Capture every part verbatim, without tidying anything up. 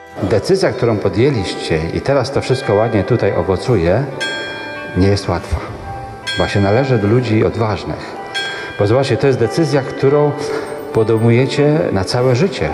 Decyzja, którą podjęliście i teraz to wszystko ładnie tutaj owocuje, nie jest łatwa. Właśnie należy do ludzi odważnych. Bo zobaczcie, to jest decyzja, którą podejmujecie na całe życie.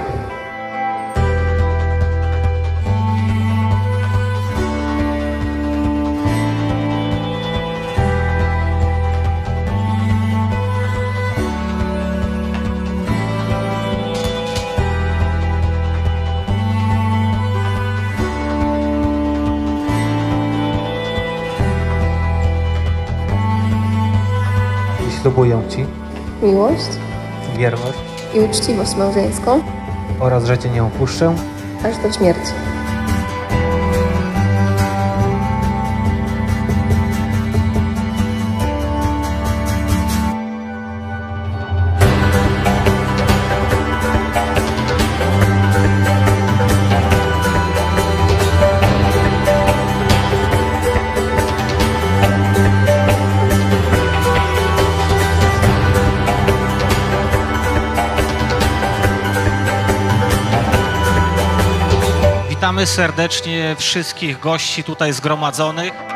Ślubuję Ci miłość wierność i uczciwość małżeńską oraz, że Cię nie opuszczę aż do śmierci. Witamy serdecznie wszystkich gości tutaj zgromadzonych.